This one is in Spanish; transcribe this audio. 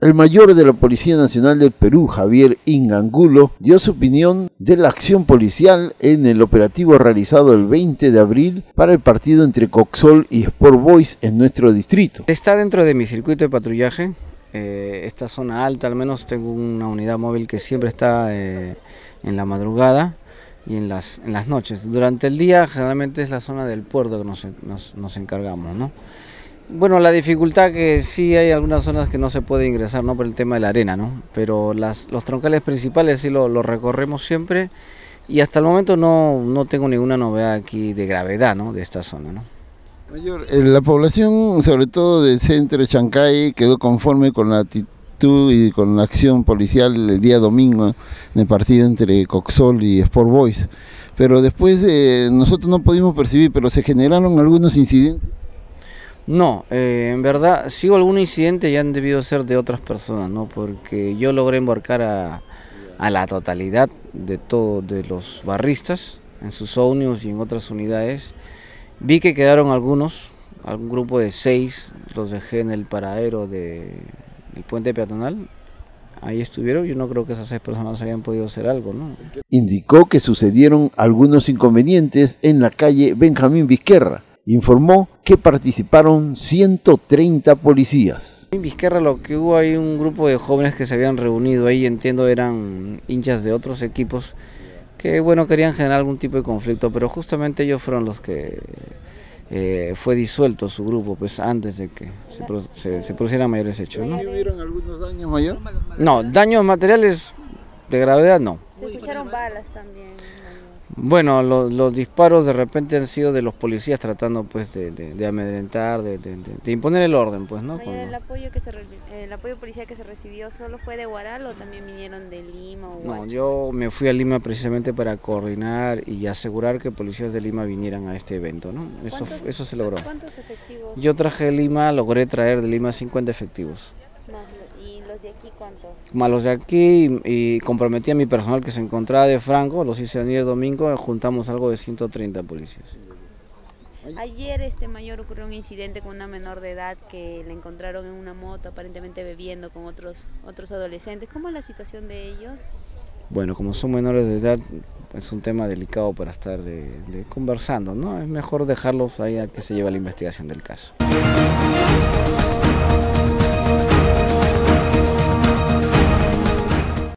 El mayor de la Policía Nacional del Perú, Javier Ingangulo, dio su opinión de la acción policial en el operativo realizado el 20 de abril para el partido entre Coxol y Sport Boys en nuestro distrito. Está dentro de mi circuito de patrullaje, esta zona alta, al menos tengo una unidad móvil que siempre está en la madrugada y en las noches. Durante el día generalmente es la zona del puerto que nos encargamos, ¿no? Bueno, la dificultad que sí hay algunas zonas que no se puede ingresar, ¿no? Por el tema de la arena, ¿no? Pero los troncales principales sí lo recorremos siempre y hasta el momento no tengo ninguna novedad aquí de gravedad, ¿no? De esta zona, ¿no? Mayor, la población, sobre todo del centro de Chancay, quedó conforme con la actitud y con la acción policial el día domingo en el partido entre Coxol y Sport Boys. Pero después nosotros no pudimos percibir, pero se generaron algunos incidentes. No, en verdad, sí hubo algún incidente y han debido ser de otras personas, ¿no? Porque yo logré embarcar a la totalidad de los barristas en sus ómnibus y en otras unidades. Vi que quedaron algún grupo de 6, los dejé en el paradero del puente peatonal. Ahí estuvieron, yo no creo que esas 6 personas hayan podido hacer algo, ¿no? Indicó que sucedieron algunos inconvenientes en la calle Benjamín Vizquerra. Informó que participaron 130 policías. En Vizquerra lo que hubo, hay un grupo de jóvenes que se habían reunido ahí, entiendo eran hinchas de otros equipos que bueno, querían generar algún tipo de conflicto, pero justamente ellos fueron los que fue disuelto su grupo pues antes de que se producieran mayores hechos, ¿no? ¿Hubieron algunos daños, mayor? No, daños materiales de gravedad no. Se escucharon balas también. Bueno, los disparos de repente han sido de los policías tratando pues de amedrentar, de imponer el orden, pues, ¿no? ¿El apoyo policial que se recibió solo fue de Huaral o también vinieron de Lima o Huacho? No, yo me fui a Lima precisamente para coordinar y asegurar que policías de Lima vinieran a este evento, ¿no? Eso se logró. ¿Cuántos efectivos? Yo traje de Lima, logré traer de Lima 50 efectivos. ¿Y los de aquí cuántos? Más los de aquí, y comprometí a mi personal que se encontraba de Franco, los hice venir el domingo, juntamos algo de 130 policías. Ayer, mayor, ocurrió un incidente con una menor de edad que le encontraron en una moto, aparentemente bebiendo con otros adolescentes. ¿Cómo es la situación de ellos? Bueno, como son menores de edad, es un tema delicado para estar conversando, ¿no? Es mejor dejarlos ahí a que se lleve la investigación del caso.